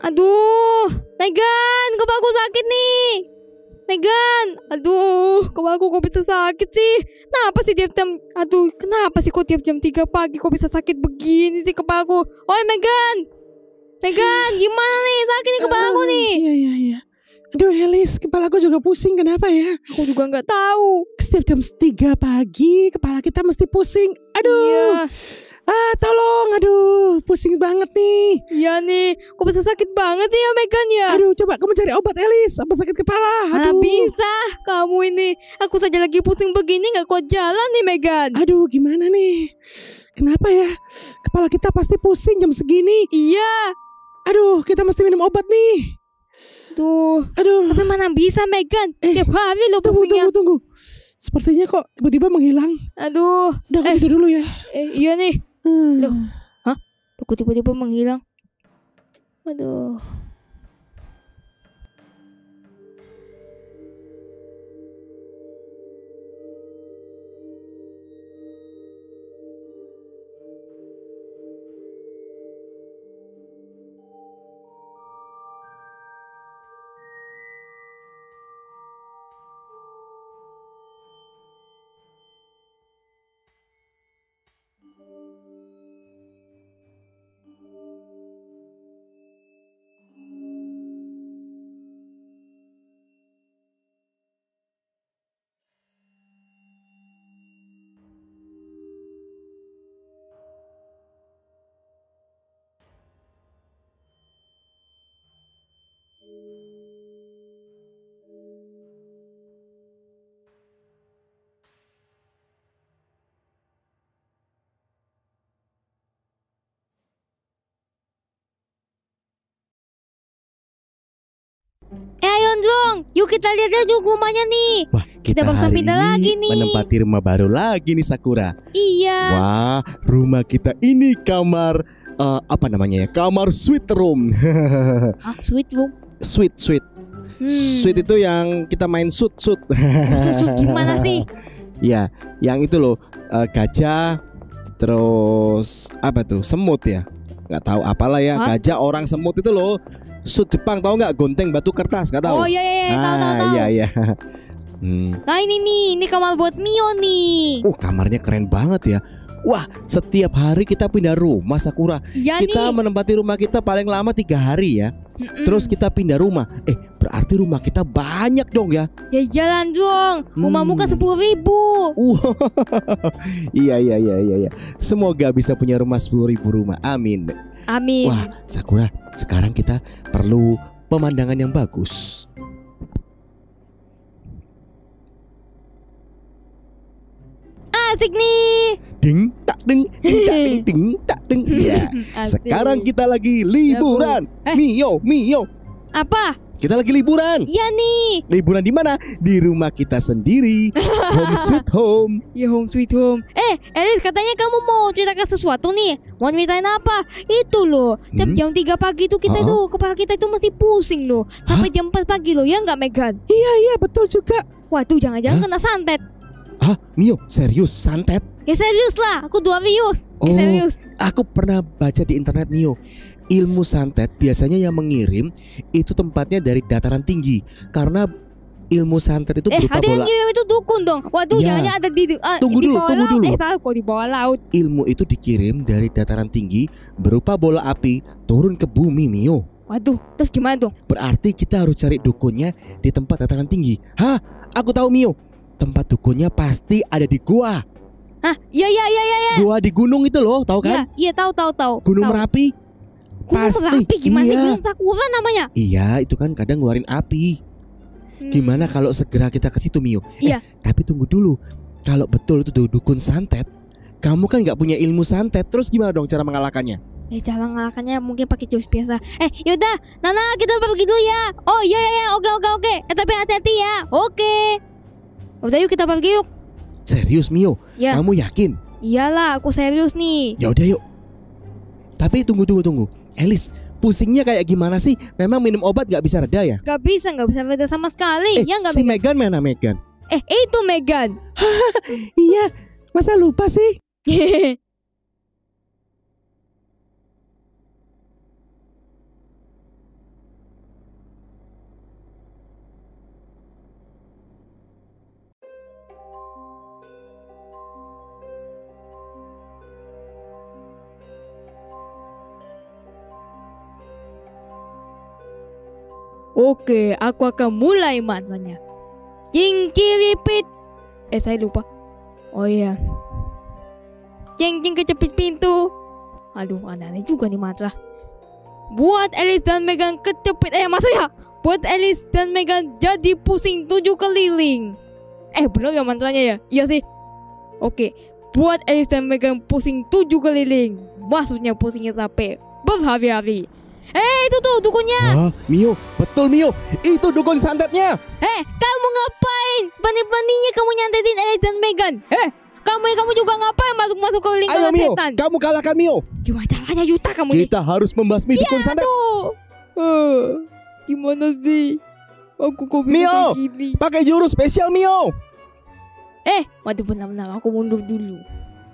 Aduh, Megan, kepalaku sakit nih. Megan, aduh, kepalaku kok bisa sakit sih? Kenapa sih kenapa sih kok tiap jam 3 pagi kok bisa sakit begini sih kepalaku? Oi Megan, Megan, gimana nih? Sakit nih kepalaku nih. Iya. Aduh Elis, kepalaku juga pusing, kenapa ya? Aku juga nggak tahu. Setiap jam 3 pagi kepala kita mesti pusing. Aduh. Iya. Tolong, aduh, pusing banget nih. Iya nih, kok bisa sakit banget sih ya Megan ya? Aduh, coba kamu cari obat Elis, apa sakit kepala? Mana Aduh. bisa, kamu ini. Aku saja lagi pusing begini nggak kuat jalan nih Megan. Aduh, gimana nih? Kenapa ya? Kepala kita pasti pusing jam segini. Iya. Aduh, kita mesti minum obat nih. Tuh, Aduh. tapi mana bisa Megan? Tiap hari lo pusingnya. Tunggu. Sepertinya kok tiba-tiba menghilang. Aduh. Udah, aku tidur dulu ya. Iya nih. Loh, hah? Kok tiba-tiba menghilang? Aduh. Ayo Jong, yuk kita lihat yuk rumahnya nih. Wah, Kita baru hari pindah ini lagi nih. menempati rumah baru lagi nih Sakura. Iya. Wah, rumah kita ini kamar apa namanya ya? Kamar sweet room. Sweet room. Sweet. Sweet itu yang kita main shoot. Maksud gimana sih? Ya, yang itu loh, gajah, terus apa tuh? Semut ya? Nggak tahu apalah ya. Hah? Gajah, orang, semut itu loh. Shoot Jepang, tahu nggak? Gonteng batu kertas, nggak tahu? Oh iya, tahu. Iya. Nah ini kamar buat Mio nih. Kamarnya keren banget ya. Wah, setiap hari kita pindah rumah Sakura. Iya Kita nih. menempati rumah kita paling lama 3 hari ya. Terus kita pindah rumah. Berarti rumah kita banyak dong ya. Ya jalan Jong. Rumahmu kan 10.000. Iya. Semoga bisa punya rumah 10.000 rumah. Amin. Wah, Sakura, sekarang kita perlu pemandangan yang bagus. Asik nih. Ding tak ding, ding tak ding. Ya. Asik. Sekarang kita lagi liburan. Mio. Apa? Kita lagi liburan. Iya nih. Liburan di mana? Di rumah kita sendiri. Home sweet home. Ya home sweet home. Elis katanya kamu mau ceritakan sesuatu nih. Mau ceritain apa? Itu loh. Tiap jam 3 pagi itu kita itu kepala kita itu masih pusing loh. Sampai jam 4 pagi loh, ya nggak Megan? Iya betul juga. Waduh, jangan-jangan kena santet. Hah, Mio, serius santet? Ya serius lah, aku serius. Oh, Serius. aku pernah baca di internet Mio. Ilmu santet biasanya yang mengirim itu tempatnya dari dataran tinggi. Karena ilmu santet itu berupa ada yang bola. ngirim itu dukun dong. Waduh, Ya. jangan ada di Tunggu di dulu, bawah tunggu laut. dulu. Salah kok di bawah laut. Ilmu itu dikirim dari dataran tinggi berupa bola api turun ke bumi Mio. Waduh, terus gimana dong? Berarti kita harus cari dukunnya di tempat dataran tinggi. Hah? Aku tahu Mio. Tempat dukunnya pasti ada di gua. Hah? Iya. Gua di gunung itu loh, tahu kan? Iya, tahu. Gunung Tahu. Merapi. Gunung Pasti. Merapi gimana sih? Iya. Gunung Sakura namanya. Iya, itu kan kadang ngeluarin api. Gimana kalau segera kita ke situ Mio? Iya. Tapi tunggu dulu. Kalau betul itu dukun santet, kamu kan nggak punya ilmu santet. Terus gimana dong cara mengalahkannya? Cara ngalahkannya mungkin pakai jurus biasa. Yaudah, Nana kita pergi dulu ya. Oh iya, oke. Tapi hati-hati ya. Oke. Udah yuk kita pergi yuk. Serius Mio? Ya. Kamu yakin? Iyalah, aku serius nih. Ya udah yuk. Tapi tunggu. Elis, pusingnya kayak gimana sih? Memang minum obat nggak bisa reda ya? Gak bisa beda sama sekali. Ya nggak Si Megan? Megan mana Megan? Itu Megan. Iya, masa lupa sih? Oke, aku akan mulai mantranya. Cingki repeat. Saya lupa. Oh iya. Cing kecepit pintu. Aduh, aneh juga nih mantra. Buat Alice dan Megan kecepit. Maksudnya buat Alice dan Megan jadi pusing 7 keliling. Bener ya mantranya ya? Iya sih. Oke. Buat Alice dan Megan pusing 7 keliling. Maksudnya pusingnya sampai berhari-hari. Itu tuh dukunnya. Wah, Mio, betul Mio. Itu dukun santetnya. Kamu ngapain? Berani-beraninya kamu nyantetin Alice dan Megan. Kamu juga ngapain masuk-masuk ke lingkaran Ayo Mio, setan? kamu kalahkan Mio. Gimana caranya Yuta kamu nih? Kita harus membasmi dukun santet. Gimana sih? Aku kok bisa Mio, kayak gini? pakai jurus spesial Mio. Waduh benar-benar aku mundur dulu.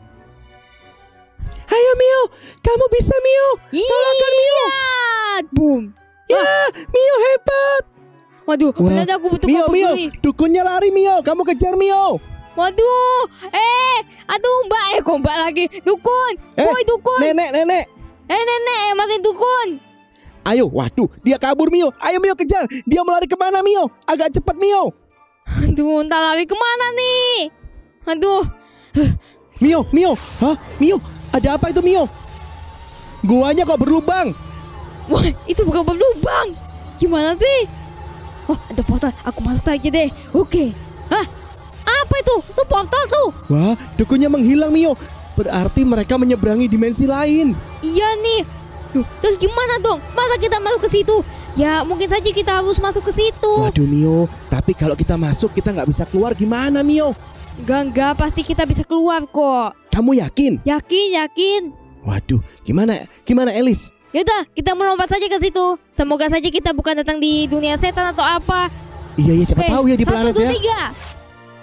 Ayo Mio, kamu bisa Mio. Kalahkan Mio. Boom. Ya, Mio hebat. Waduh, Wah, benar aku butuh Mio, kabur Mio, nih. dukunnya lari Mio. Kamu kejar Mio. Waduh, aduh mbak, kok mbak lagi. Dukun, woi dukun. Nenek. Nenek, masih dukun. Ayo, waduh, dia kabur Mio. Ayo Mio kejar. Dia mau lari kemana Mio? Agak cepat Mio. Aduh, entah lari kemana nih? Aduh. Mio. Hah? Mio, ada apa itu Mio? Guanya kok berlubang? Wah, itu bukan berlubang. Gimana sih? Oh, ada portal. Aku masuk aja deh. Oke. Hah? Apa itu? Itu portal tuh. Wah, dukunnya menghilang Mio. Berarti mereka menyeberangi dimensi lain. Iya nih. Terus gimana dong? Masa kita masuk ke situ? Ya, mungkin saja kita harus masuk ke situ. Waduh Mio, tapi kalau kita masuk kita nggak bisa keluar gimana Mio? Enggak, pasti kita bisa keluar kok. Kamu yakin? Yakin. Waduh, gimana Alice? Yaudah, kita melompat saja ke situ. Semoga saja kita bukan datang di dunia setan atau apa. Iya, siapa tahu ya di planet 1, 2, ya. 3.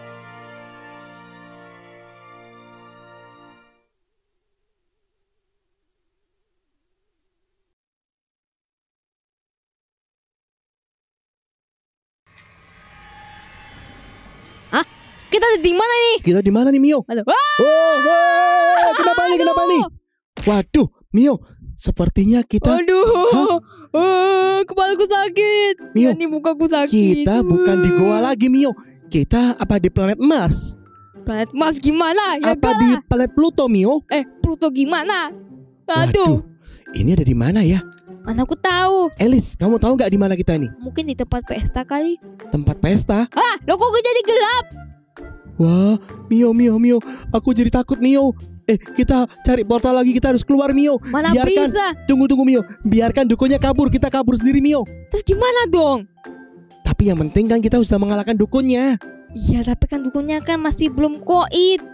Hah? Kita di mana nih? Kita di mana nih Mio? Aduh. Kenapa nih? Waduh, Mio, sepertinya kita Aduh. Kepalaku sakit. Mio, Ini mukaku sakit. kita bukan di goa lagi Mio. Kita apa di planet Mars? Planet Mars gimana? Ya Apa di planet Pluto Mio? Pluto gimana? Waduh, ini ada di mana ya? Mana aku tahu. Alice, kamu tahu nggak di mana kita nih? Mungkin di tempat pesta kali. Tempat pesta? Loh kok jadi gelap? Wah, Mio, aku jadi takut Mio. Kita cari portal lagi, kita harus keluar Mio. Mana Biarkan, bisa? Tunggu Mio. Biarkan dukunnya kabur, kita kabur sendiri Mio. Terus gimana dong? Tapi yang penting kan kita sudah mengalahkan dukunnya. Iya, tapi kan dukunnya kan masih belum koit.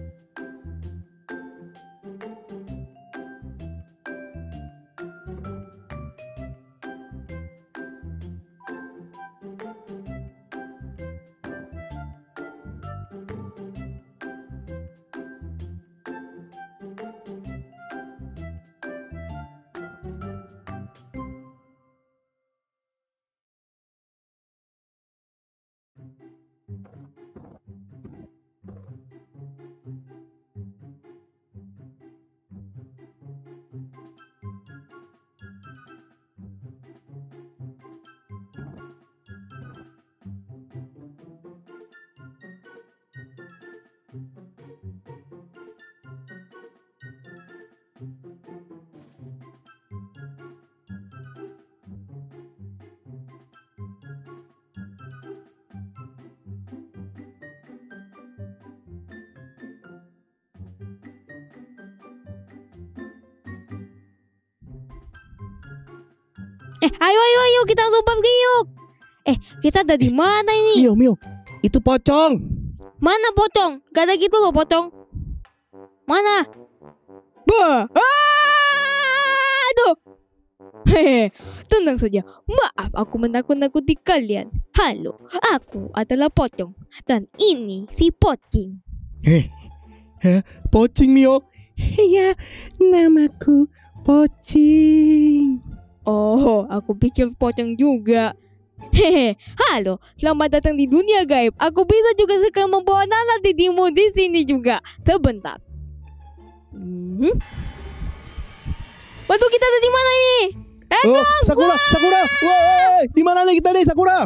Ayo kita langsung pergi yuk. Kita ada di mana ini? Mio, itu pocong. Mana pocong? Gak ada gitu loh pocong. Mana? Aduh. Tenang saja. Maaf aku menakut-nakuti kalian. Halo, aku adalah pocong dan ini si pocing. Pocing Mio. Iya, namaku Pocing. Oh, aku pikir pocong juga. Halo, selamat datang di dunia gaib. Aku bisa juga sekarang membawa Nana Tidimu di sini juga. Sebentar. Waduh, kita ada di mana ini? Sakura, Sakura. Woi, di mana nih kita nih, Sakura?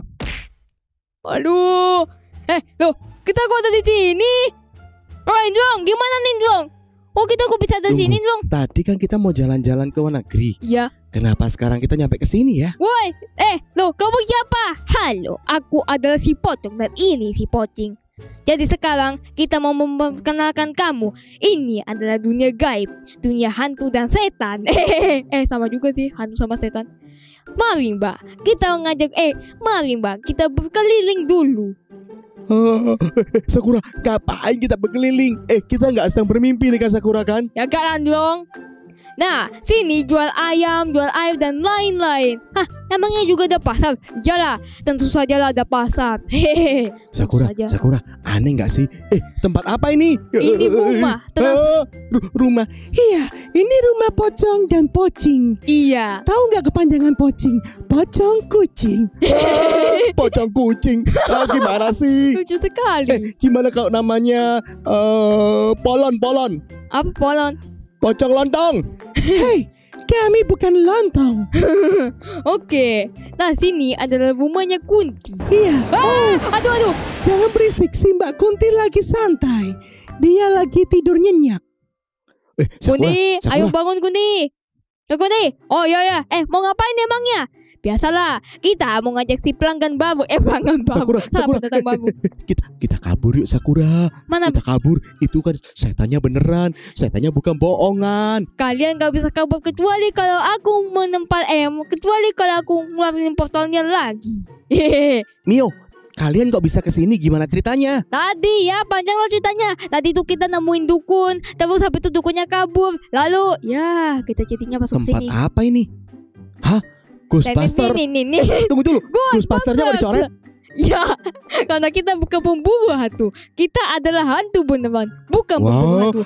Aduh. Loh, kita kok ada di sini? Dong, gimana nih, Dong? Oh, kita kok bisa ada di sini, Dong? Tadi kan kita mau jalan-jalan ke luar negeri. Iya. Kenapa sekarang kita nyampe ke sini ya? Woi, loh, kamu siapa? Halo, aku adalah si Pocong dan ini si Pocing. Jadi sekarang kita mau memperkenalkan kamu. Ini adalah dunia gaib, dunia hantu dan setan. Sama juga sih, hantu sama setan. Mari Mbak, mari Mbak, kita berkeliling dulu. Sakura, ngapain kita berkeliling? Kita nggak sedang bermimpi nih kan, Sakura kan? Ya kan dong. Nah, sini jual ayam dan lain-lain. Hah, emangnya juga ada pasar? Iyalah, tentu saja lah ada pasar. Hehehe. Sakura, aneh nggak sih? Tempat apa ini? Ini rumah. Rumah. Iya, ini rumah Pocong dan Pocing. Iya. Tahu nggak kepanjangan Pocing? Pocong kucing. Pocong kucing. Gimana sih? Lucu sekali. Gimana kalau namanya Polon? Apa polon? Pocong lontong. Hei, kami bukan lontong. Oke. Nah, sini adalah rumahnya Kunti. Iya. Aduh. Jangan berisik sih, Mbak Kunti lagi santai. Dia lagi tidur nyenyak. Kunti, ayo bangun Kunti. Kunti. Oh iya. Mau ngapain emangnya? Biasalah, kita mau ngajak si pelanggan baru. Pelanggan baru. Sakura. Kita kabur yuk, Sakura. Mana? Kita kabur. Itu kan setannya beneran. Setannya bukan bohongan. Kalian gak bisa kabur kecuali kalau aku kecuali kalau aku ngeluarin portalnya lagi. Mio, kalian kok bisa kesini? Gimana ceritanya? Tadi ya, panjang lah ceritanya. Tadi tuh kita nemuin dukun, terus habis itu dukunnya kabur. Lalu, ya kita jadinya masuk sini. Tempat apa ini? Hah? Ghostbuster? Tunggu dulu. Ghostbusternya mau dicoret? Ya, karena kita bukan pembunuh hantu. Kita adalah hantu beneran, bukan pembunuh hantu.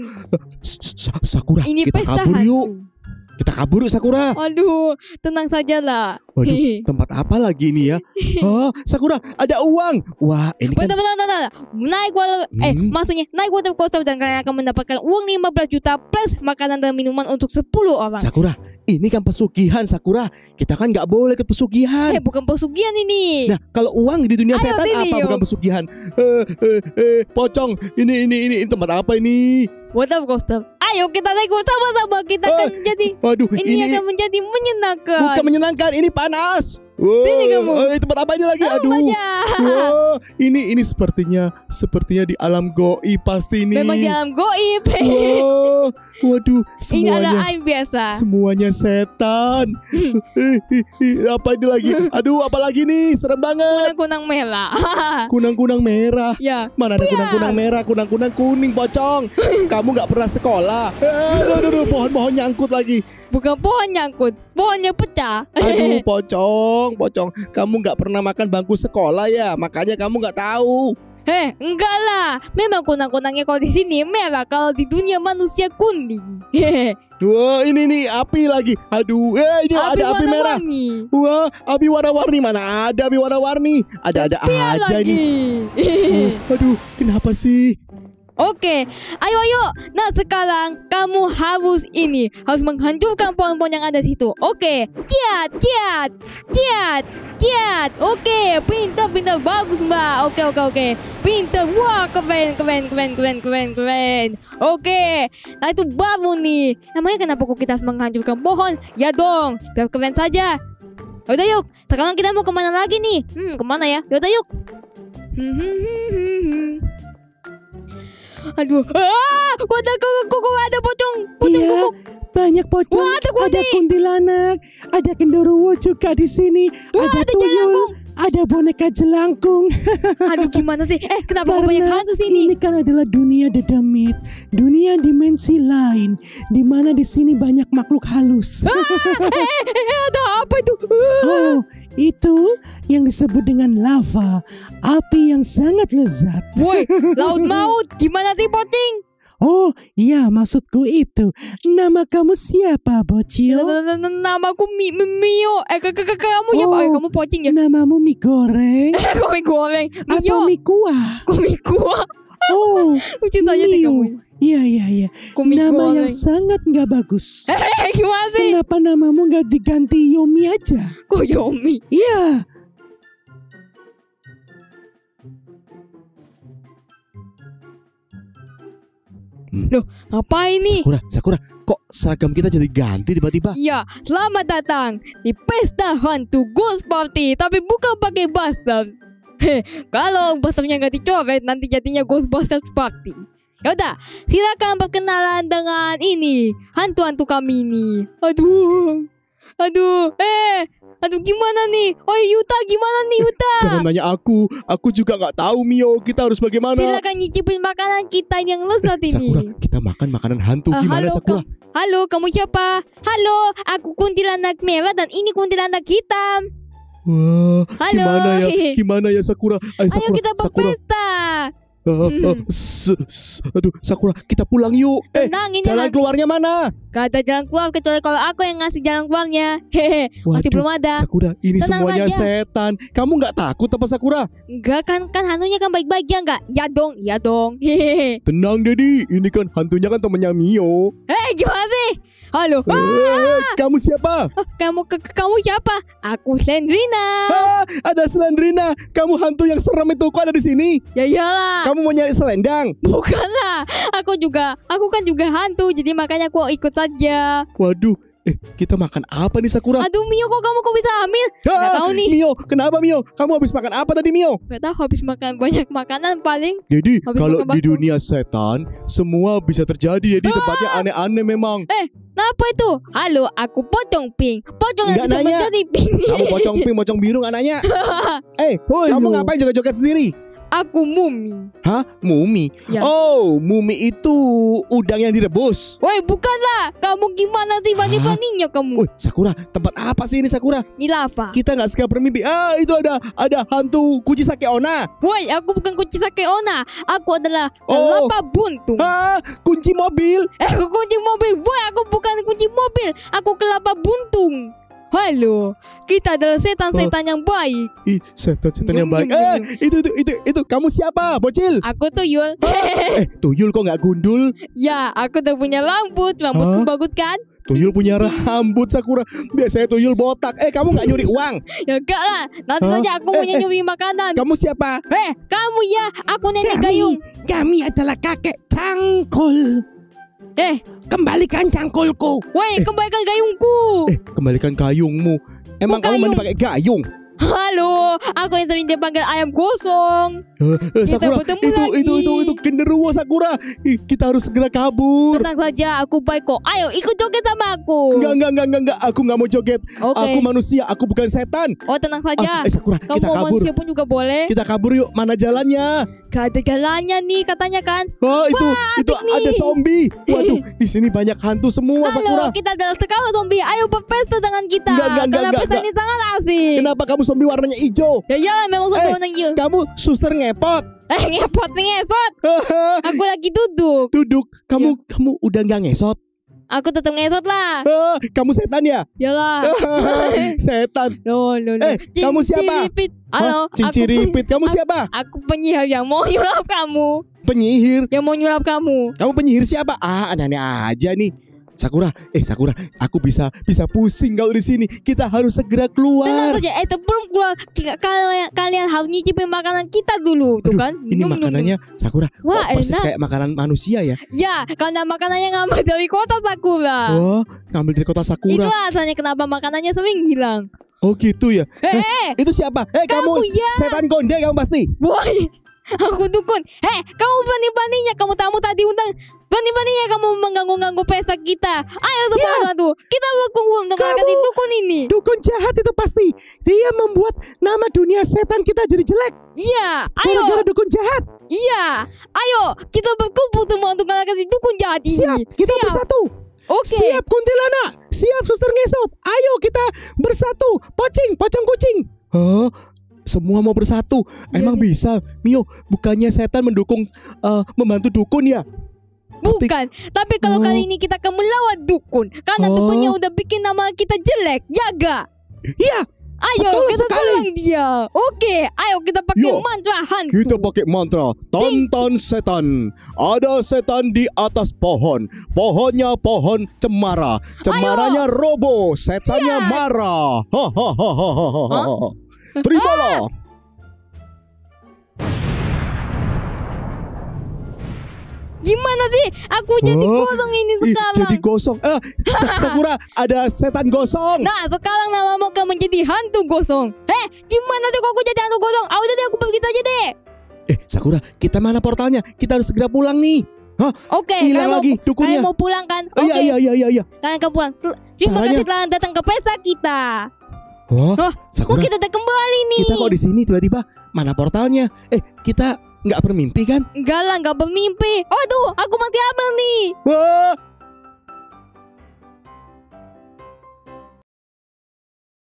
Sakura, ini kita pesta kabur hantu. yuk. Kita kabur yuk, Sakura. Aduh, tenang saja lah. Waduh, tempat apa lagi ini ya? Sakura, ada uang. Wah, ini kan. Bentar. Maksudnya naik water coaster dan kalian akan mendapatkan uang 15 juta plus makanan dan minuman untuk 10 orang. Sakura, ini kan pesugihan, Sakura. Kita kan nggak boleh ke pesugihan. Bukan pesugihan ini. Nah, kalau uang di dunia setan apa bukan pesugihan? Pocong, ini tempat apa ini? Water coaster. Ayo kita naik sama-sama. Kita akan jadi. Waduh, ini akan menjadi menyenangkan. Bukan menyenangkan, ini panas. Sini kamu. Tempat apa ini lagi? Aduh. Wow, ini sepertinya di alam goib pasti ini. Memang di alam goib. Waduh, semuanya. Ini adalah air biasa. Semuanya setan. Apa ini lagi? Aduh, apa lagi nih? Serem banget. Kunang-kunang merah. Kunang-kunang merah. Ya. Mana ada kunang-kunang merah? Kunang-kunang kuning, Pocong. Kamu nggak pernah sekolah. Aduh, pohon nyangkut lagi. Bukan pohon nyangkut, pohonnya pecah. Aduh, Pocong, kamu nggak pernah makan bangku sekolah ya, makanya kamu nggak tahu. Enggak lah. Memang kunang-kunangnya kalau di sini merah, kalau di dunia manusia kuning. Wah, ini api lagi. Aduh, ini ada api merah. Wah, api warna-warni, mana ada api warna-warni? Ada aja lagi. Ini. Aduh, kenapa sih? Oke, ayo. Nah sekarang kamu harus menghancurkan pohon-pohon yang ada di situ. Oke, ciat. Oke, pintar, bagus Mbak. Oke. Pintar, wah keren. Oke, nah itu baru nih. Namanya kenapa kok kita harus menghancurkan pohon? Ya dong, biar keren saja. Yaudah yuk, sekarang kita mau kemana lagi nih? Kemana ya? Yaudah yuk. Aduh, kok ada pocong iya, banyak pocong. Wah, ada kuntilanak, ada genderuwo juga di sini. Wah, ada tuyul, ada boneka jelangkung. Aduh, gimana sih? Kenapa kok banyak hantu sini? Ini kan adalah dunia dedemit, dunia dimensi lain, di mana di sini banyak makhluk halus. Ada apa itu? Oh, itu yang disebut dengan lava, api yang sangat lezat. Woi, laut maut, gimana sih Pocing? Oh iya, maksudku itu. Nama kamu siapa, bocil? Namaku Mio. Kamu siapa? Kamu Pocing ya? Namamu mie goreng? Kok mie goreng? Atau mie kuah? Kok mie kuah? Oh, lucu saja deh kamu. Iya. Komi Nama goreng. yang sangat nggak bagus. Gimana sih? Kenapa namamu nggak diganti Yomi aja? Kok Yomi? Iya. Ngapain nih? Sakura, kok seragam kita jadi ganti tiba-tiba? Ya, selamat datang di pesta hantu Ghost Party, tapi bukan pakai Ghostbusters. Kalau Ghostbustersnya nggak dicoret, nanti jadinya Ghostbusters Party. Yaudah, silakan perkenalan dengan ini hantu-hantu kami ini. Aduh, gimana nih? Oh Yuta, gimana nih Yuta? Jangan nanya aku juga nggak tahu Mio. Kita harus bagaimana? Silakan nyicipin makanan kita yang lezat ini. Sakura, kita makan makanan hantu gimana Sakura? Halo, kamu siapa? Halo, aku kuntilanak merah dan ini kuntilanak hitam. Wah, Halo. Gimana ya Sakura? Ayo kita berpesta. Aduh, Sakura, kita pulang yuk. Tenang, ini Jalan keluarnya mana? gak ada jalan keluar kecuali kalau aku yang ngasih jalan keluarnya. Hehe, masih Waduh, belum ada. Sakura, ini Tenang semuanya aja. setan. Kamu nggak takut apa Sakura? Enggak kan hantunya kan baik-baik ya enggak? Iya dong. Hehehe. Tenang Dedi, ini kan hantunya kan temannya Mio. Gimana sih? Halo. Kamu siapa? Kamu siapa? Aku Sandrina. Ada Slendrina. Kamu hantu yang serem itu kok ada di sini? Ya iyalah. Kamu mau nyari selendang? Bukanlah. Aku kan juga hantu, jadi makanya aku ikut aja. Waduh, kita makan apa nih Sakura? Aduh Mio, kok bisa hamil? Gak tahu nih. Mio, kenapa Mio? Kamu habis makan apa tadi Mio? Gak tahu, habis makan banyak makanan paling. Jadi Habis kalau makan di bakso. dunia setan semua bisa terjadi. Jadi tempatnya aneh-aneh memang. Apa itu? Halo, aku pocong pink. Pocong yang Nggak bisa nanya. menjadi pink. Kamu pocong pink, pocong biru nggak nanya? Halo. Kamu ngapain joget-joget sendiri? Aku mumi. Hah? Mumi? Ya. Oh, mumi itu udang yang direbus. Woi, bukanlah. Kamu gimana sih bani-baninya kamu? Woi, Sakura, tempat apa sih ini Sakura? Di lava. Kita nggak suka bermimpi. Itu ada hantu Kuchisake Onna. Woi, aku bukan Kuchisake Onna. Aku adalah Oh. lava buntung. Kunci mobil. Aku kunci mobil. Woi, aku bukan kunci mobil. Aku kelapa buntung. Halo, kita adalah setan-setan yang baik. Ih, setan-setan yang Nyum, baik. nyum, nyum. Itu kamu siapa, bocil? Aku tuyul. Tuyul kok nggak gundul? Ya, aku udah punya rambut. Rambutku Hah? bagus kan? Tuyul punya rambut Sakura. Biasanya tuyul botak. Kamu nggak nyuri uang? Ya enggak lah. Nanti Hah? saja aku mau nyuri makanan. Kamu siapa? Kamu ya. Aku nenek gayung. Kami adalah kakek cangkul. Kembalikan cangkulku. Woi, kembalikan gayungku. Kembalikan gayungmu. Emang Kok kamu mandi gayung? pakai gayung? Halo, aku yang sering dipanggil ayam gosong. Sakura, bertemu lagi. itu genderuwo Sakura. Kita harus segera kabur. Tenang saja, aku baik kok. Ayo ikut joget sama aku. Enggak. Aku nggak mau joget. Oke. Aku manusia. Aku bukan setan. Oh, tenang saja. Sakura, Kamu kita mau kabur. manusia pun juga boleh. Kita kabur yuk. Mana jalannya? Gak ada jalannya nih katanya kan. Itu asik nih. ada zombie. Waduh, di sini banyak hantu semua Sakura. Halo, kita adalah sekawan zombie. Ayo berpesta dengan kita. Karena Enggak. pesta ini sangat asik. Kenapa kamu zombie warnanya hijau? Ya iyalah, memang zombie warna hijau. Kamu suster ngepot. Ngepot ngesot. Aku lagi duduk. Duduk. Kamu udah nggak ngesot? Aku tetap ngesot lah. Kamu setan ya? Yalah. Setan. No. Kamu siapa? Cinciripit. Halo, Cinciripit. Kamu siapa? Aku penyihir yang mau nyulap kamu. Penyihir. Yang mau nyulap kamu. Kamu penyihir siapa? Aneh-aneh aja nih. Sakura, aku bisa pusing kalau di sini. Kita harus segera keluar. Tenang saja, sebelum keluar kalian harus nyicipin makanan kita dulu, tuh kan? Ini Nyum, nyum, makanannya Sakura. Wah, kok persis enak. kayak makanan manusia ya? Ya, karena makanannya ngambil dari kota Sakura. Wah, ngambil dari kota Sakura. Itu alasannya kenapa makanannya sering hilang. Oh gitu ya. Itu Itu siapa? Kamu ya. setan konde kamu pasti. boy. Aku dukun. Kamu berani-beraninya kamu tamu tadi undang. Berani-beraninya kamu mengganggu-ganggu pesta kita. Ayo semua tuh. Kita berkumpul untuk mengangkat dukun ini. Dukun jahat itu pasti. Dia membuat nama dunia setan kita jadi jelek. Iya, ayo. Gara-gara dukun jahat. Iya, ayo. Kita berkumpul semua untuk mengangkat dukun jahat ini. Siap, kita bersatu. Oke. Siap kuntilanak. Siap suster ngesot. Ayo kita bersatu. Pocong kucing. Semua mau bersatu. Emang bisa, Mio? Bukannya setan mendukung membantu dukun ya? Bukan, tapi kalau kali ini kita akan melawan dukun. Karena dukunnya udah bikin nama kita jelek. Jaga. Iya, Ayo Betul kita sekali. tolong dia. Oke, ayo kita pakai Yo, mantra hantu. Kita pakai mantra Tantan setan. Ada setan di atas pohon. Pohonnya pohon cemara. Cemaranya roboh. Setannya Siap. marah. Hahaha. Terimalah. Gimana sih? Aku jadi Hah? gosong ini Ih, sekarang. jadi gosong. Sakura, ada setan gosong. Nah, sekarang namamu akan menjadi hantu gosong. Gimana sih kok aku jadi hantu gosong? Ah, udah deh, aku begitu aja deh. Sakura, kita mana portalnya? Kita harus segera pulang nih. Oke, Hilang lagi kalian dukunnya. mau pulang kan? Oke, Iya. kalian akan pulang. Terima Caranya? kasih kalian datang ke pesta kita. Wah, Kok Sakura, kita udah kembali nih? kita kok di sini tiba-tiba? Mana portalnya? Kita nggak bermimpi kan? Enggak lah, enggak bermimpi. Oh tuh, aku mati abang nih. Wah,